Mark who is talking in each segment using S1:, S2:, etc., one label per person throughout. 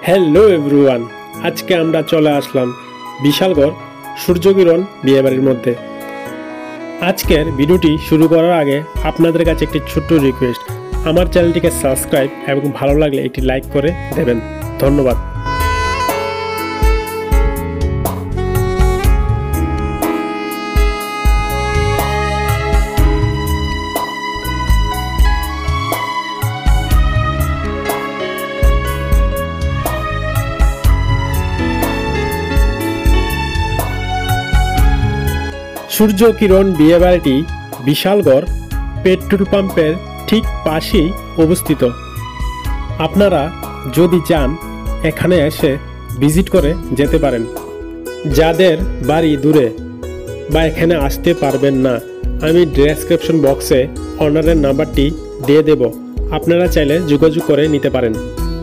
S1: Hello everyone, আজকে আমরা চলে আসলাম বিশালগড় সূর্যকিরণ বিয়েবাড়ির মধ্যে। আজকের ভিডিওটি শুরু করার আগে আপনাদের কাছে একটি ছোট্ট রিকোয়েস্ট, আমার চ্যানেলটিকে সাবস্ক্রাইব এবং ভালো লাগলে একটি লাইক করে দেবেন। ধন্যবাদ। সূর্যকিরণ বিয়েবাড়িটি বিশালগড় পেট্রোল পাম্পের ঠিক পাশেই অবস্থিত। আপনারা যদি চান এখানে এসে ভিজিট করে যেতে পারেন। যাদের বাড়ি দূরে বা এখানে আসতে পারবেন না, আমি ডেসক্রিপশন বক্সে অনারের নাম্বারটি দিয়ে দেব, আপনারা চাইলে যোগাযোগ করে নিতে পারেন।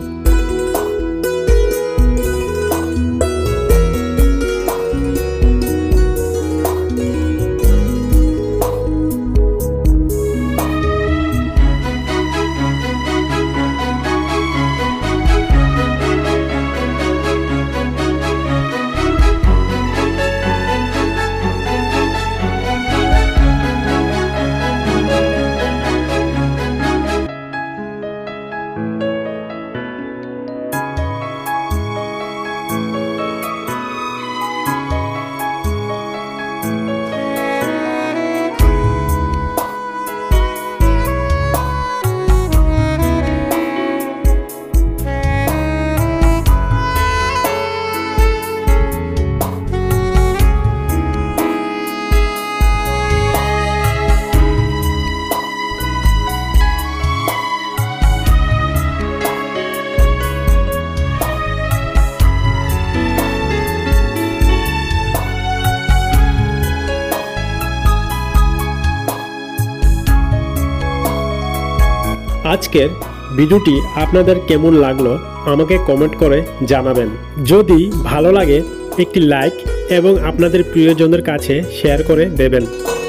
S1: আজকের ভিডিওটি আপনাদের কেমন লাগলো আমাকে কমেন্ট করে জানাবেন। যদি ভালো লাগে একটি লাইক এবং আপনাদের প্রিয়জনদের কাছে শেয়ার করে দেবেন।